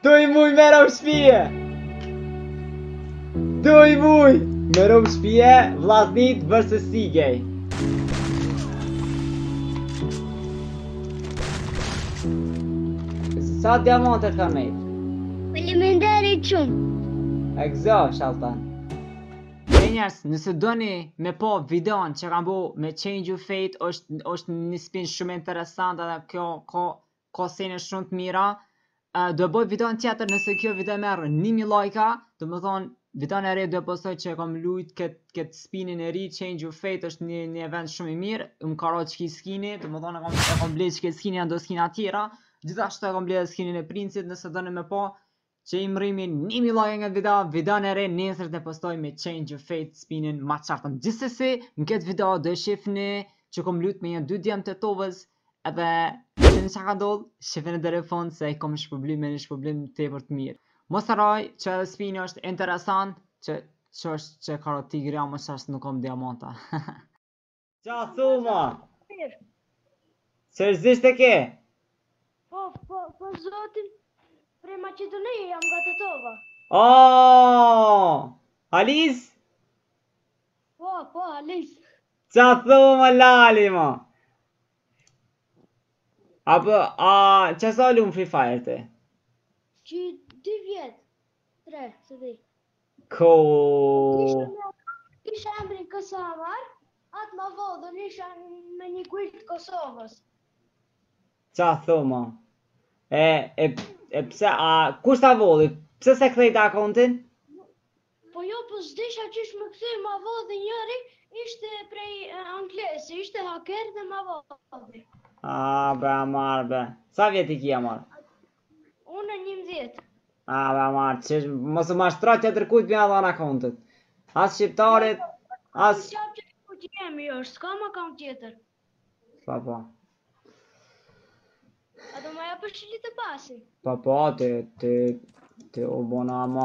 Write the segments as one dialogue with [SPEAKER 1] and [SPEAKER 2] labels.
[SPEAKER 1] 2 muj mereu shpije! 2 muj! Mereu shpije, vllaznit versus Sigej. Sa diamantet ka nejt?
[SPEAKER 2] Faleminderit shumë.
[SPEAKER 1] E gëzo, Shaltan. Njerëz, nëse doni me po videon që kam bo me Change Your Fate, është një spin shumë interesant edhe kjo ka sene shumë të mira. Do bëj videon tjetër nëse kjo video merr 1000 lajka, do më thonë videon e re do postoj që kam lujt këtë spinin e ri. Change Your Fate është një event shumë i mirë, më ka ra çki skini, do më thonë e kam ble çki skini janë do skina tjera. Gjithashtu e kam ble skinin e princit, nëse doni me po që i mrimi 1000 like nga videon e re nesër të postoj me Change Your Fate spinin ma qartën. Gjithsesi, në këtë video do shifni që kom lut me një 2 djemë të tovës edhe që në që ka ndodh, shifni deri në fund se i kom shpërblim me një shpërblim tepër të mirë. Mos harroj që edhe spini është interesant, që është që karo tigri, ama që është nuk kom diamanta. Qa thuma? Seriozisht e ke?
[SPEAKER 2] Po zotin. Prej Maqedonisë jam nga Tetova.
[SPEAKER 1] Aliz?
[SPEAKER 2] Po, Aliz.
[SPEAKER 1] Qa thuma lali ma? Qa sa lumë Free Fire te?
[SPEAKER 2] Që 2 vjet, 3, se di. Kisha emrin Kosovar, atë ma vodhën isha me një guild Kosovës.
[SPEAKER 1] Qa thuma? Pse, kush ta vodhi? Pse se kthejt akontin?
[SPEAKER 2] Po s'disha qish më kthej ma vodhi njëri, ishte prej anglesi, ishte haker dhe ma vodhi.
[SPEAKER 1] Be amar be. Sa vjeti ki amar?
[SPEAKER 2] Unë 11.
[SPEAKER 1] Be amar, qish, mos u mashtrat që tërkujt me adhan akontit. As shqiptarit, as...
[SPEAKER 2] Qap që tërkujt jemi është, s'ka më akont tjetër.
[SPEAKER 1] Po.
[SPEAKER 2] A do ma japësh qili të pasi?
[SPEAKER 1] Po, ti u bona ama...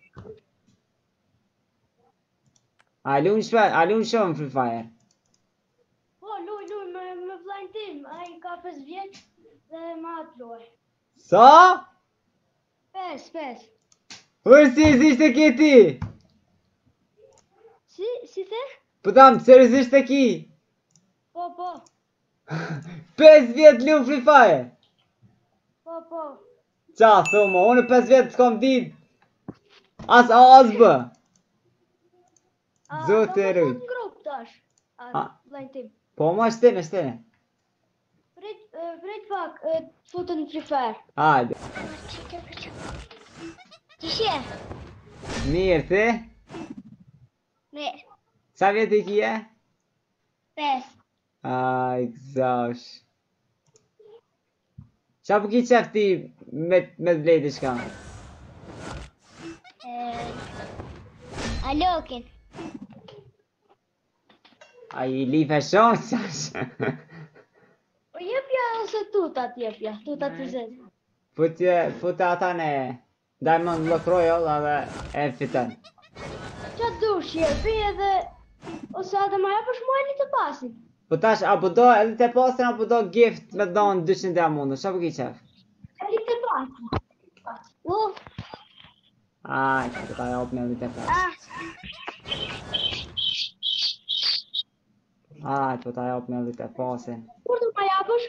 [SPEAKER 1] A lunë shumë Free Fire?
[SPEAKER 2] Po, luj me vllajn tim, a i ka 5 vjeç dhe ma atë luaj.
[SPEAKER 1] Sa?
[SPEAKER 2] 5.
[SPEAKER 1] Seriozisht e ki ti?
[SPEAKER 2] Si the?
[SPEAKER 1] Po tam, seriozisht e ki?
[SPEAKER 2] Po.
[SPEAKER 1] 5 vjet lunë Free Fire?
[SPEAKER 2] Po.
[SPEAKER 1] Qa thuma, unë 5 vjet s'kom dit as bë. Zotë e rujt.
[SPEAKER 2] Në grup tash, vllajn tim.
[SPEAKER 1] Po ma shtene.
[SPEAKER 2] Prit pak, futën në Free Fire.
[SPEAKER 1] Hajde.
[SPEAKER 2] Qishje?
[SPEAKER 1] Mirë, ti?
[SPEAKER 2] Mirë.
[SPEAKER 1] Sa vjet i kje?
[SPEAKER 2] 5.
[SPEAKER 1] I gëzosh. Qa po ki qef ti me t'blejti shka?
[SPEAKER 2] Alokin.
[SPEAKER 1] A i life shumë qash?
[SPEAKER 2] Po jepja ose tutat jepja, tutat të zezë.
[SPEAKER 1] Fute ata në Diamond Block Royale edhe e fitën.
[SPEAKER 2] Qa dush jepi edhe... Ose atë ma japësh muajni të pasin.
[SPEAKER 1] Po tash, apo do edhe të pasin apo do gift me donë 200 diamondë, qa po ki qef?
[SPEAKER 2] Edhe të pasin.
[SPEAKER 1] Aj, të ka jop me edhe të pasin. Aj, po ta jop me edhe të pasin.
[SPEAKER 2] Kur të ma japësh?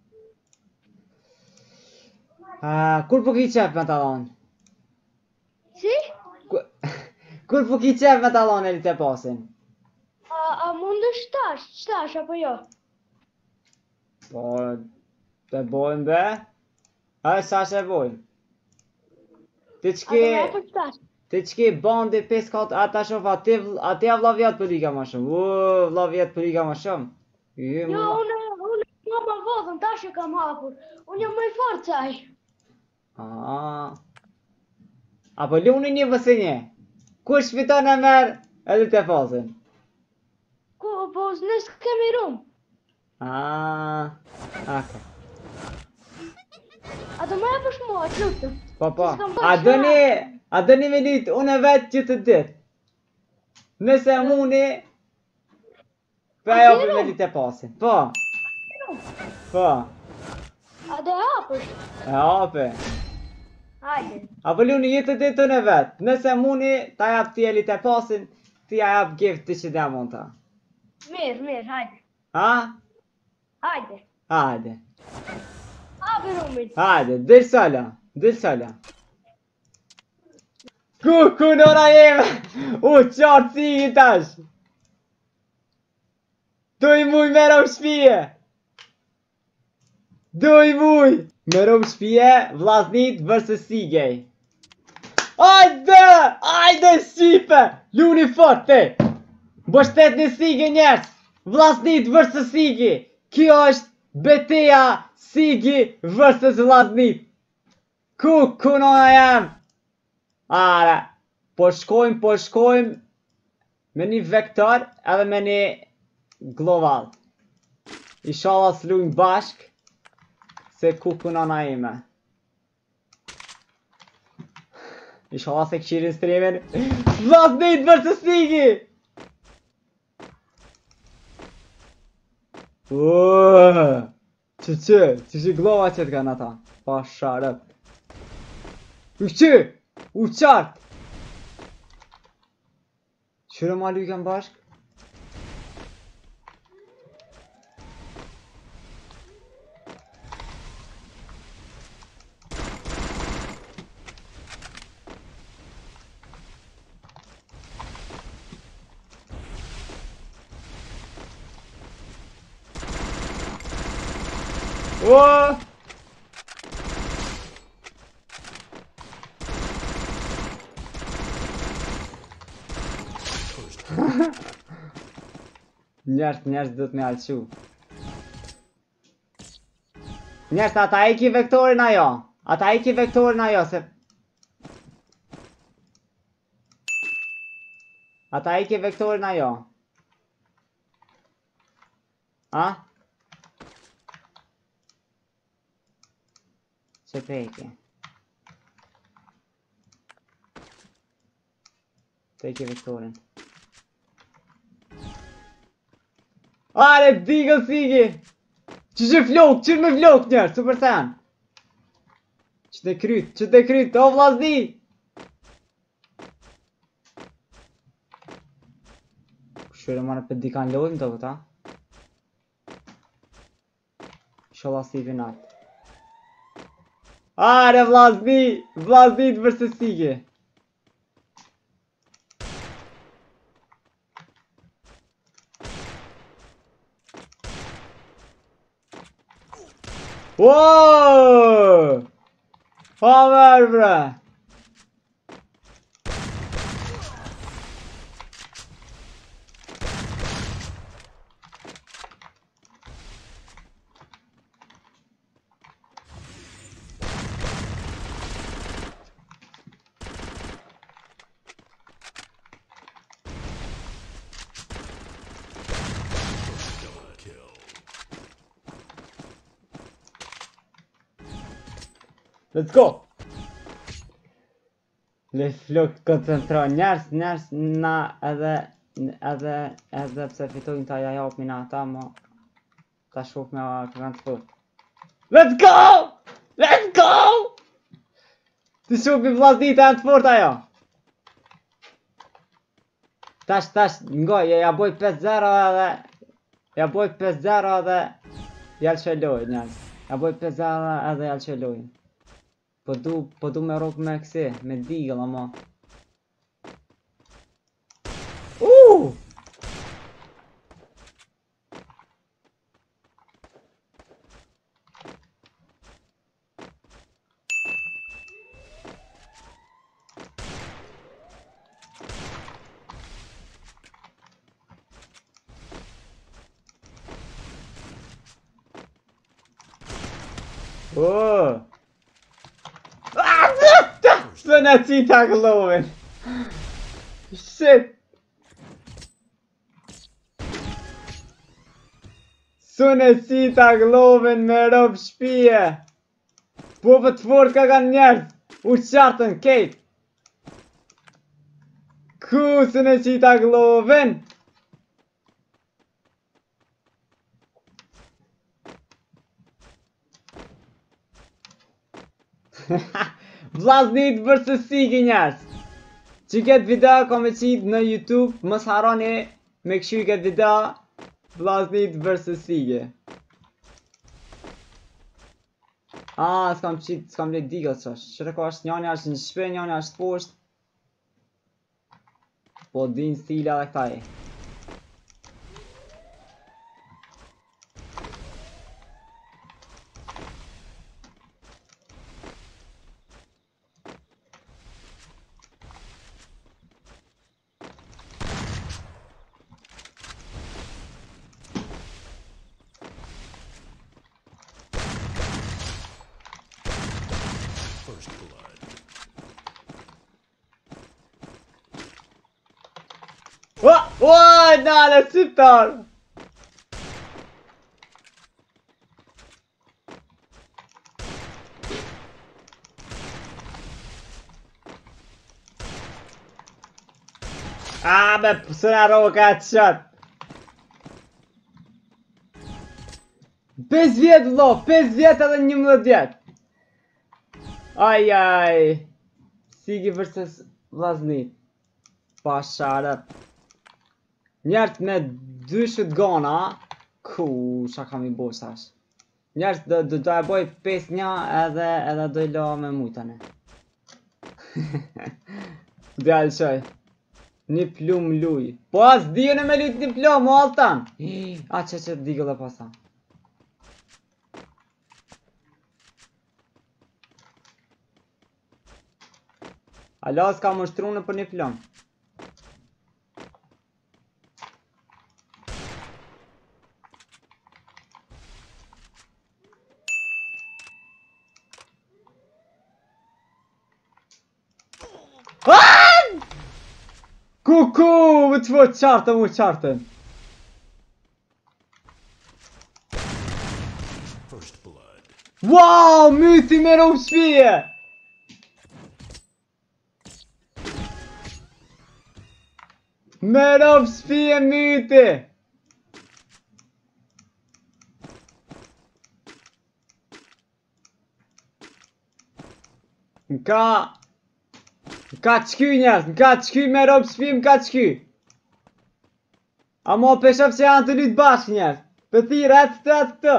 [SPEAKER 1] Kur po ki qef me ta donë?
[SPEAKER 2] Si?
[SPEAKER 1] Kur po ki qef me ta donë edhe të pasin?
[SPEAKER 2] A mundësh qtash apo jo?
[SPEAKER 1] Po, të bojmë be? Sa që bojmë? Ti qki bandi 5-4 ata shof ati vla vjetë për liga ma shumë. Vla vjetë për liga ma shumë.
[SPEAKER 2] Jo, unë ma vodhën, tash e kam hapur. Unë jam më i forcaj.
[SPEAKER 1] Apo luni një vësë një? Kur shfiton e merë edhe të fasin?
[SPEAKER 2] Po nësë kemi rumë.
[SPEAKER 1] Ake.
[SPEAKER 2] A do më japësh mua, të lutëm.
[SPEAKER 1] Po. A do një minit, unë e vetë që të ditë. Nëse muni, për e opër me ditë e pasin. Po.
[SPEAKER 2] A do e hapësh?
[SPEAKER 1] E opër.
[SPEAKER 2] Hajde.
[SPEAKER 1] Apo luni jetët e tëne vetë. Nëse muni, ta jap tjelit e pasin, ti ja jap gift 200 diamonta.
[SPEAKER 2] Mirë, hajde.
[SPEAKER 1] Ha?
[SPEAKER 2] Hajde.
[SPEAKER 1] Hajde.
[SPEAKER 2] Hapi rumit.
[SPEAKER 1] Hajde, del sola. Ku nona jeme? U qartë si i tash. Do i muj me ro shpije. Me ro shpije, vllaznit versus Sigej. Ajde Shqipe! Luni fort te! Bështet në Sigi njerës! Vllaznit versus Sigi! Kjo është beteja Sigi versus vllaznit! Ku nona jam? Are, po shkojmë me një vektor edhe me një global. Inshallah s'lujmë bashk se ku nona ime. Inshallah se këshirin streamin. Vllaznit versus Sigi! Që glova që t'kan ata. Pa sharëp. U qartë! Qërë ma lujken bashk? Njerës dhët me alqu. Njerës, ata e ki vektorin ajo, se... Ata e ki vektorin ajo. A? Që peke? Te e ki vektorin. Are, digëll Sigi! Që me vlok njerë, super sen! Që te kryt, o vllazni! Shure ma në për dikan lojmë të këta. Sholla si vinat. Are, vllaznit versus Sigi! Woooo! Pa merë bre! Let's go! Le flok koncentro njerës na edhe pse fitojnë ta japin ata ma ta shok me kanë të fort. Let's go! Ti shok me vllaznit e të fort ajo. Tash, ngoj, ja boj 5-0 edhe... Ja boj 5-0 edhe... Jallë qëlloj njerës. Ja boj 5-0 edhe jallë qëlloj. Po du me rok me kësi, me digëll ama. Së në qita glovin. Shit. Së në qita glovin me rob shpije. Po për të fort ka kanë njerës. U qartën kejt. Ku së në qita glovin. Vllaznit vs Sigi njerëz. Që këtë video ka me qitë në YouTube, mos harroni me këshy këtë video Vllaznit vs Sigi. S'kam le diga të qash. Qëre ka është njani është në shpe, njani është poshtë. Po din stila dhe këta e. Nale, syptar! Be pësëna roka atë qatë. 5 vjetë vlo, 5 vjetë edhe 11 vjetë. Ajaj. Sigi vs Vllaznit. Pasharët. Njerët me 2 shotguna. Qa kam i bo shash. Njerët do e boj 5-1 edhe do i lo me mujtane. Dhe alëshoj. Një plum luj. Po as dijo në me lujt një plum, o altan. Që digo dhe pasa. Alo, s'ka mështru në për një plum. Kuku, më të fërë qartën, Wow, myti me rëmë shpije! Me rëmë shpije myti! M'ka qky njerës, m'ka qky me robë shpi, m'ka qky. Amo peshëp që janë të lytë bashkë njerës. Pëthirë, atë të.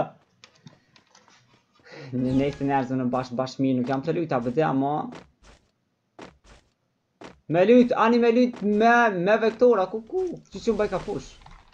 [SPEAKER 1] Në nejtë njerëzë në bashkë mi, nuk jam të lytë, apëte, amo. Me lytë, ani me lytë me vektora, kuku. Që më bëj ka push.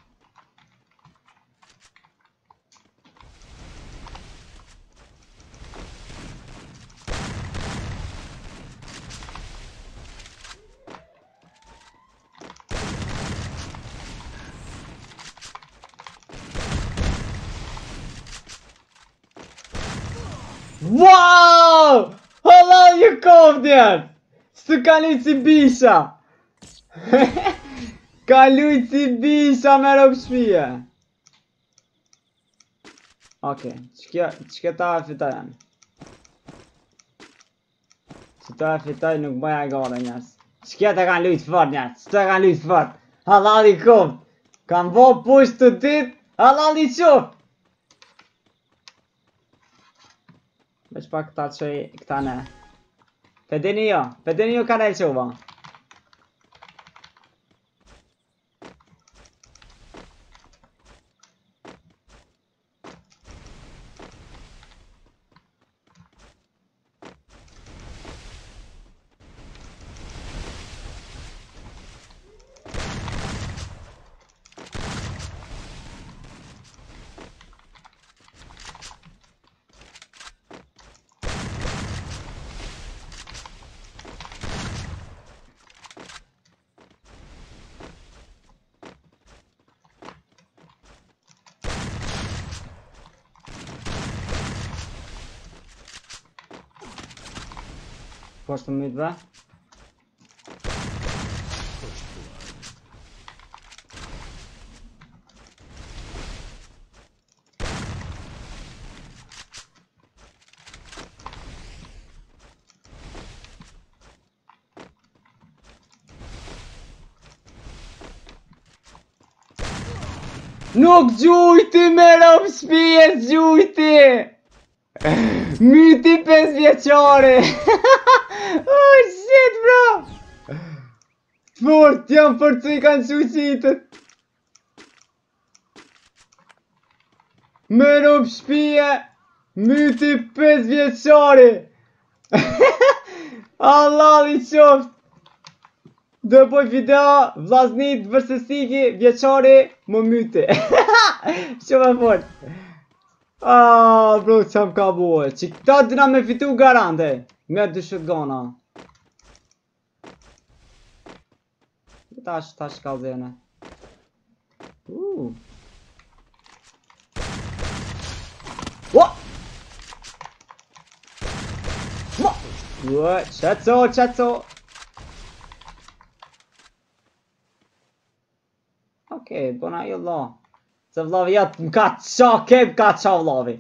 [SPEAKER 1] Wow! Halal ju kovdjen! Së ka lujtë si bisha! Ka lujtë si bisha me rëpë shpije! Oke, që ta e fitoj janë? Që ta e fitoj nuk bëja gare njës. Që ta kanë lujtë fort njës, që ta kanë lujtë fort! Halal i kovd! Kanë bo push të dit, halal i qoftë! Veç pa këta qoj këta ne. Pedeni jo ka ne qova. Pošto mi dve. Nuk gjujti me rëmë shpijes gjujti! Myti 5 vjeqare! Oh shit bro! Fort, jam forcuj kanë quqitët. Me rob shpije, myti 5 vjeçari. Allah i qoft. Do poj video vllaznit vërsësiki vjeçari më myti. Shumë e fort. Ah, bro, çam ka bue. Që këta dina me fitu garante. Me 2 shotguna. Tash ka zene. What? What? Qetso. Okej, bona i Allah. Se vllavi jatë m'ka qa kep ka qa vllavi.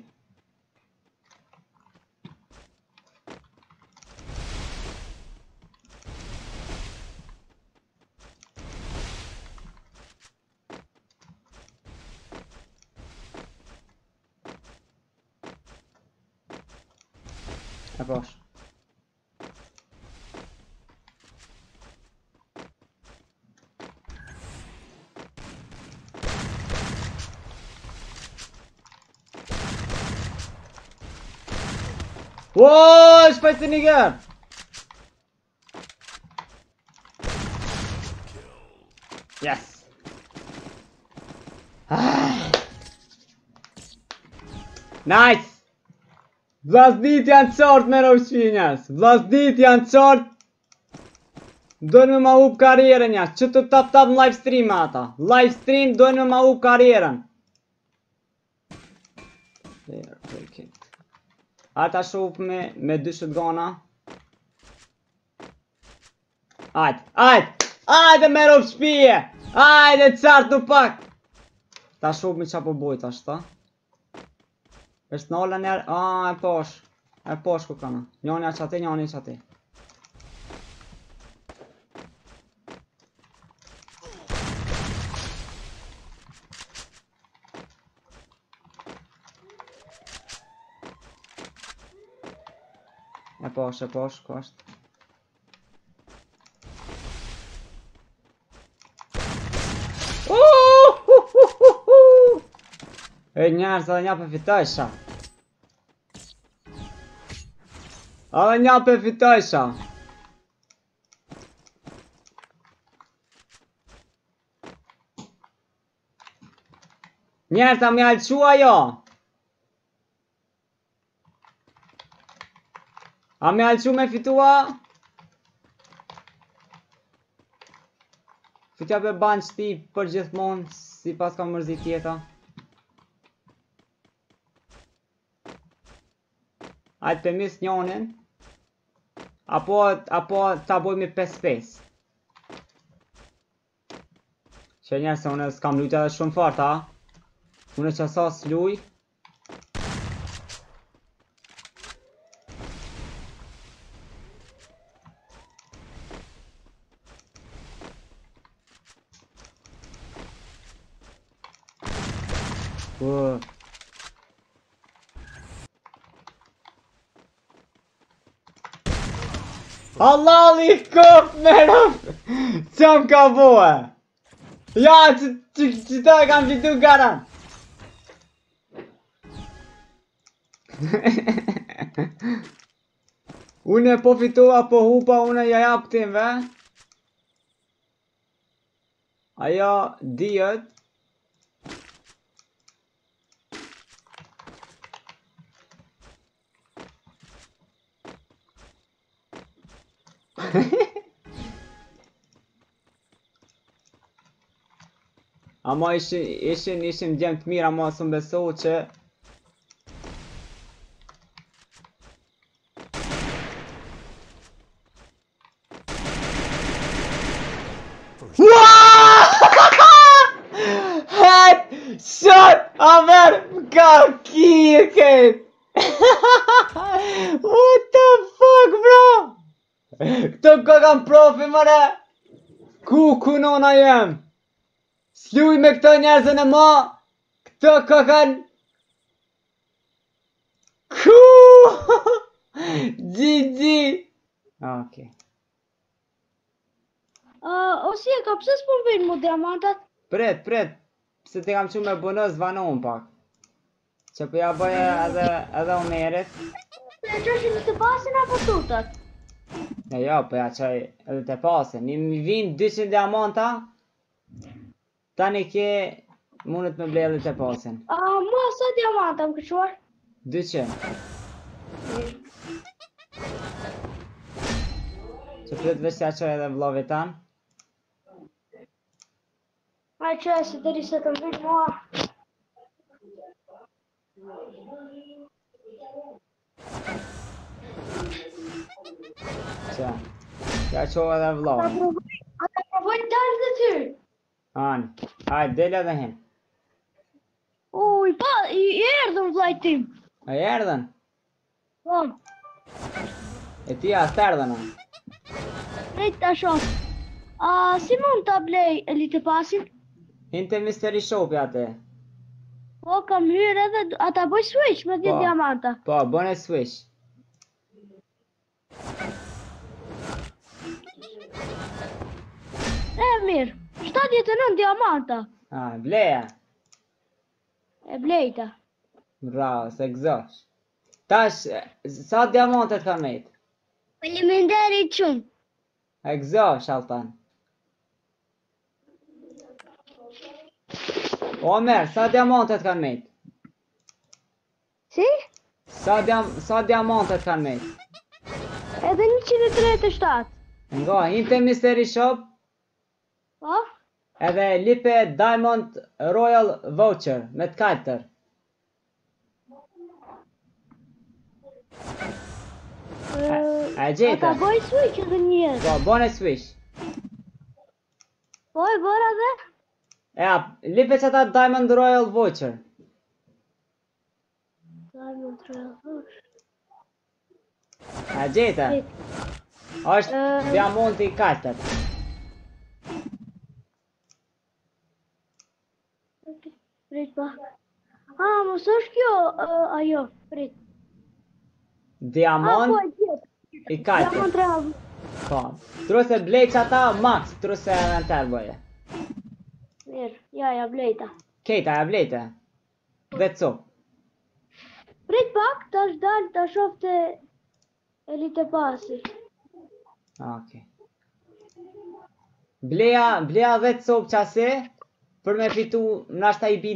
[SPEAKER 1] E bash. Whoa, shpejt të niger! Yes! Nice! Vllaznit janë qartë me rovshfinjas! Vllaznit janë qartë! Dojnë me ma up karierën jash! Që të tap në live stream ata! Live stream dojnë me ma up karierën! Ata shop me 2 shotguna. Ajde me rob shpije! Ajde qartë në pak! Ta shop me qa po bojt ashta. Eshtë nala njerë, e posh ku kana. Njani qati, njani qati. E posh, ku ashtë. E njerës edhe nja për fitojsha. Edhe nja për fitojsha. Njerës a me alqua jo. A me alqu me fitua? Fitja për banë qëti për gjithmonë, si pas ka mërzi tjeta. Ajtë për mis njonin. Apo ta boj me 5-5. Që njerë se unë s'kam lujt edhe shumë fort, ha? Unë që sa s'luj. Allah li koft me rëf! Qëm ka bohe? Ja, që ta kam fitu garan! Unë po fitua po hupa, unë ja jap timve. Ajo dijet. Ama ishim djemë të mirë, ama së më beso që Shut! Amer! Ka kiket! What the fuck, bro? Këto ka kam profi, mëre! Ku nona jem? S'luj me këto njerëzën e ma! Këto ka kan... GG! Okej.
[SPEAKER 2] O si e ka, pse s'po vjen mu diamantat?
[SPEAKER 1] Prit. Se ti kam qu me bonus vanon pak. Që po ja bëja edhe Omerit.
[SPEAKER 2] E qëshin të pasin apo tutat?
[SPEAKER 1] E jo, po ja qoj edhe të pasin. Mi vinë 200 diamanta. Tani ke mundet me ble edhe të pasin.
[SPEAKER 2] Mua sa diamanta më këshuar?
[SPEAKER 1] 200. Që prit veç ja qoj edhe vllovit tan.
[SPEAKER 2] Ai që e se të se të mbyt mua.
[SPEAKER 1] Që. Ja qoj edhe vllovin.
[SPEAKER 2] Ata provoj të dalë dhe ty.
[SPEAKER 1] Ani. Hajde, del edhe hin.
[SPEAKER 2] I erdhën vlajt tim.
[SPEAKER 1] A erdhen?
[SPEAKER 2] Po,
[SPEAKER 1] E ti as të erdhen a?
[SPEAKER 2] nejt të shoh. Si mund të blej Elite Passin?
[SPEAKER 1] Hinte Mystery Shopi ate.
[SPEAKER 2] Po, kam hyrë edhe ata bëj switch me 10
[SPEAKER 1] Po.
[SPEAKER 2] diamanta.
[SPEAKER 1] Po, bën e switch.
[SPEAKER 2] Mirë, 79 diamanta.
[SPEAKER 1] Bleja.
[SPEAKER 2] E blejta.
[SPEAKER 1] Bravo, se gëzosh. Tash, sa diamantet ka mejt?
[SPEAKER 2] Faleminderit shumë.
[SPEAKER 1] E gëzosh, Altan. Omer, sa diamantet ka mejt?
[SPEAKER 2] Si?
[SPEAKER 1] Sa diamantet ka mejt?
[SPEAKER 2] Edhe 137.
[SPEAKER 1] Nga, hinte Mystery Shop,
[SPEAKER 2] Po?
[SPEAKER 1] edhe lipe Diamond Royal Voucher, me të kaltër. A gjeta?
[SPEAKER 2] Ata bëj switch edhe njërë.
[SPEAKER 1] Po, bën e switch.
[SPEAKER 2] Po, e bëra dhe?
[SPEAKER 1] Lipe që ta Diamond Royal Voucher. A gjeta? Është diamanti i kaltër.
[SPEAKER 2] Prit pa. Mos është kjo, ajo, prit.
[SPEAKER 1] Diamant
[SPEAKER 2] Po, e tjetë.
[SPEAKER 1] i kaltër.
[SPEAKER 2] Diamant real.
[SPEAKER 1] Po. Truse blej që ata max, truse edhe në tërë bëje.
[SPEAKER 2] Mirë, ja blejta.
[SPEAKER 1] Kejta, ja blejte. Dhe të copë.
[SPEAKER 2] Prit pak, tash dalë ta shofte Elite Passi.
[SPEAKER 1] Okej. Bleja dhe të copë qase, për me fitu nashta i bi